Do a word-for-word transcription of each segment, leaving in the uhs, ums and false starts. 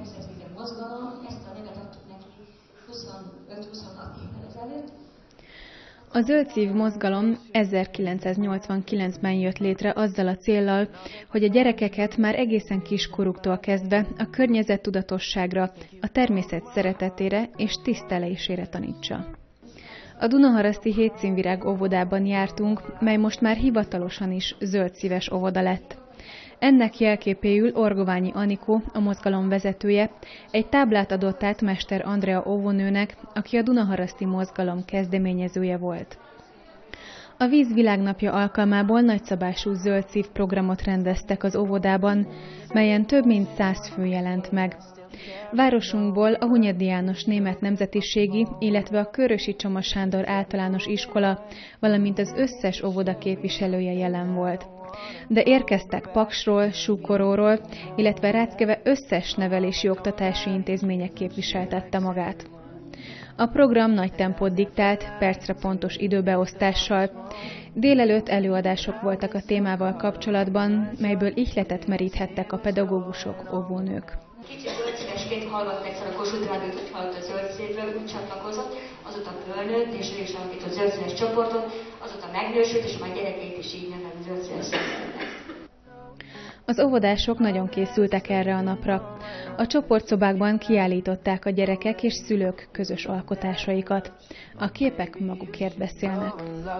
természetvédelmi mozgalom, ezt a nevet adtuk neki huszonöt-huszonhat évvel ezelőtt. A Zöld Szív mozgalom ezerkilencszáznyolcvankilencben jött létre azzal a céllal, hogy a gyerekeket már egészen kiskoruktól kezdve a környezettudatosságra, a természet szeretetére és tisztelésére tanítsa. A Dunaharaszti Hétszínvirág óvodában jártunk, mely most már hivatalosan is zöldszíves óvoda lett. Ennek jelképéül Orgoványi Anikó, a mozgalom vezetője, egy táblát adott át Mester Andrea óvónőnek, aki a Dunaharaszti mozgalom kezdeményezője volt. A Víz Világnapja alkalmából nagyszabású zöld szív programot rendeztek az óvodában, melyen több mint száz fő jelent meg. Városunkból a Hunyadi János német nemzetiségi, illetve a Körösi Csoma Sándor általános iskola, valamint az összes óvoda képviselője jelen volt. De érkeztek Paksról, Súkoróról, illetve Ráckeve összes nevelési oktatási intézmények képviseltette magát. A program nagy tempót diktált, percre pontos időbeosztással. Délelőtt előadások voltak a témával kapcsolatban, melyből ihletet meríthettek a pedagógusok, óvónők. Kicsit zöldszívesként hallott egyszer a Kossuth Rádiót, hogy hallott a Zöld Szívről, úgy csatlakozott, azóta fölnőtt, és ő is alapított zöldszíves csoportot, azóta megnősült, és majd gyerekeit is így neveli zöldszíves színűnek. Az óvodások nagyon készültek erre a napra. A csoportszobákban kiállították a gyerekek és szülők közös alkotásaikat. A képek magukért beszélnek.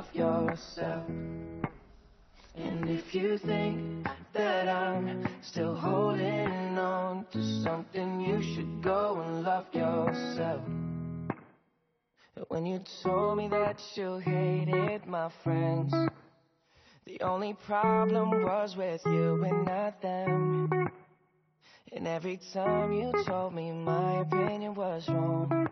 And if you think that I'm still holding on to something, you should go and love yourself. When you told me that you hated my friends, the only problem was with you and not them. And every time you told me my opinion was wrong.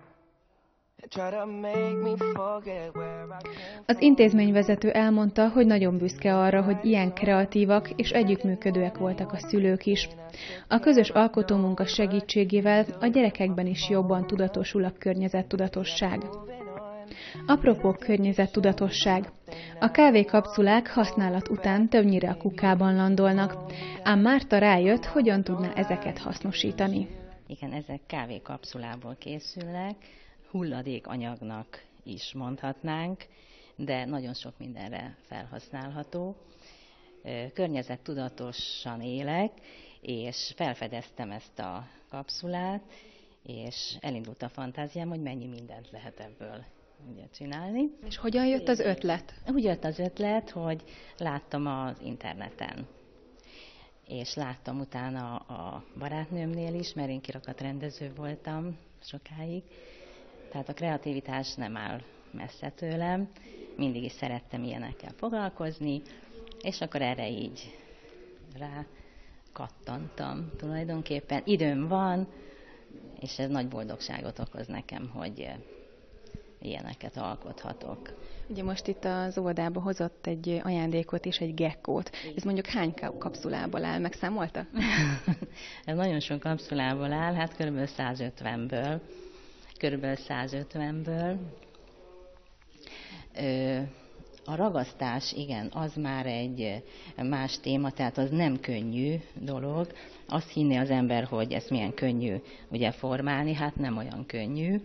Az intézményvezető elmondta, hogy nagyon büszke arra, hogy ilyen kreatívak és együttműködőek voltak a szülők is. A közös alkotómunka segítségével a gyerekekben is jobban tudatosul a környezettudatosság. Apropó környezettudatosság. A kávékapszulák használat után többnyire a kukában landolnak, ám Márta rájött, hogyan tudná ezeket hasznosítani. Igen, ezek kávékapszulából készülnek, hulladékanyagnak is mondhatnánk, de nagyon sok mindenre felhasználható. Környezettudatosan élek, és felfedeztem ezt a kapszulát, és elindult a fantáziám, hogy mennyi mindent lehet ebből ugye csinálni. És hogyan jött az ötlet? Úgy jött az ötlet, hogy láttam az interneten, és láttam utána a barátnőmnél is, mert én kirakatrendező voltam sokáig. Tehát a kreativitás nem áll messze tőlem, mindig is szerettem ilyenekkel foglalkozni, és akkor erre így rá kattantam tulajdonképpen. Időm van, és ez nagy boldogságot okoz nekem, hogy ilyeneket alkothatok. Ugye most itt az óvodába hozott egy ajándékot és egy gekkót. Ez mondjuk hány kapszulából áll? Megszámolta? Ez nagyon sok kapszulából áll, hát körülbelül százötvenből. Körülbelül százötvenből. A ragasztás, igen, az már egy más téma, tehát az nem könnyű dolog. Azt hinné az ember, hogy ezt milyen könnyű ugye formálni, hát nem olyan könnyű.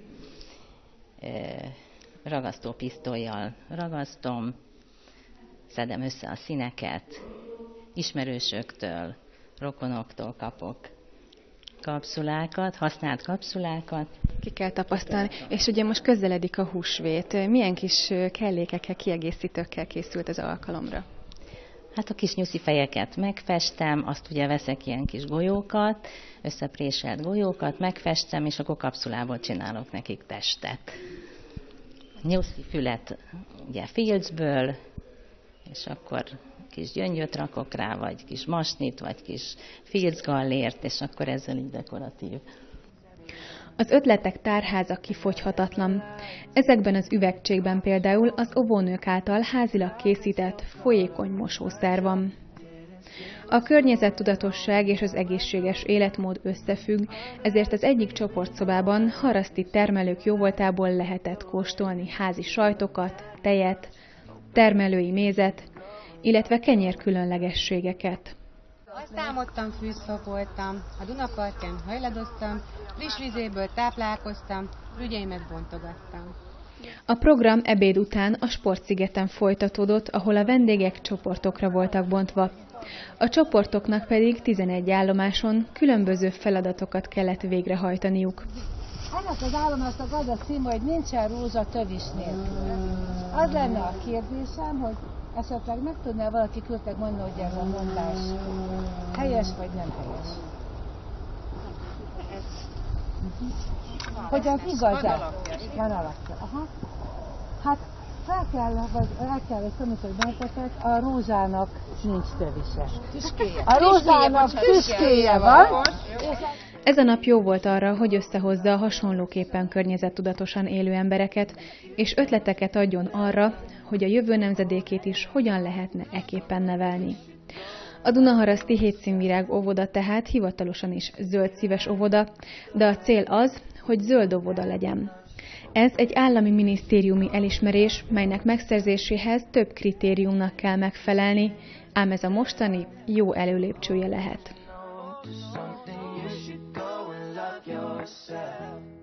Ragasztópisztollyal ragasztom, szedem össze a színeket, ismerősöktől, rokonoktól kapok kapszulákat, használt kapszulákat. Ki kell tapasztalni. És ugye most közeledik a húsvét. Milyen kis kellékekkel, kiegészítőkkel készült az alkalomra? Hát a kis nyuszifejeket megfestem, azt ugye veszek ilyen kis golyókat, összepréselt golyókat, megfestem, és akkor kapszulából csinálok nekik testet. Nyuszifület ugye filcből, és akkor kis gyöngyöt rakok rá, vagy kis masnit, vagy kis filcgallért, és akkor ezzel így dekoratív. Az ötletek tárháza kifogyhatatlan. Ezekben az üvegcsékben például az óvónők által házilag készített folyékony mosószer van. A környezettudatosság és az egészséges életmód összefügg, ezért az egyik csoportszobában haraszti termelők jóvoltából lehetett kóstolni házi sajtokat, tejet, termelői mézet, illetve kenyér különlegességeket. Azt álmodtam, fűszfogoltam, a Dunapartján hajladoztam, friss vizéből táplálkoztam, rügyeimet bontogattam. A program ebéd után a Sportszigeten folytatódott, ahol a vendégek csoportokra voltak bontva. A csoportoknak pedig tizenegy állomáson különböző feladatokat kellett végrehajtaniuk. Ennek az állomásnak az a cím, hogy nincsen rózsa tövis nélkül. Az lenne a kérdésem, hogy esetleg meg tudná valaki küldtek mondani, hogy ez a mondás helyes vagy nem helyes. Hogy az igaz-e? Van alapja. Aha. Hát fel kell, vagy el kell, hogy tanulni, hogy nektek a rózsának nincs tövise. Tüskéje. A rózsának tüskéje van. Ez a nap jó volt arra, hogy összehozza a hasonlóképpen környezettudatosan élő embereket, és ötleteket adjon arra, hogy a jövő nemzedékét is hogyan lehetne eképpen nevelni. A Dunaharaszti Hétszínvirág óvoda tehát hivatalosan is zöld szíves óvoda, de a cél az, hogy zöld óvoda legyen. Ez egy állami minisztériumi elismerés, melynek megszerzéséhez több kritériumnak kell megfelelni, ám ez a mostani jó előlépcsője lehet. Yourself.